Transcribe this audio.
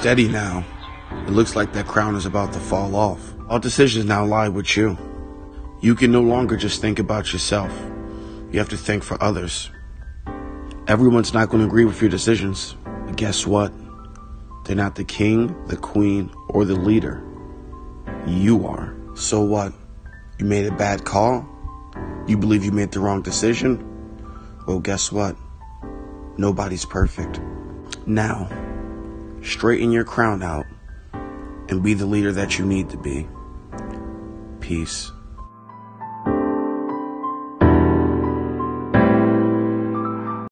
Steady now. It looks like that crown is about to fall off. All decisions now lie with you. You can no longer just think about yourself. You have to think for others. Everyone's not going to agree with your decisions. But guess what? They're not the king, the queen, or the leader. You are. So what? You made a bad call? You believe you made the wrong decision? Well, guess what? Nobody's perfect. Now, straighten your crown out and be the leader that you need to be. Peace.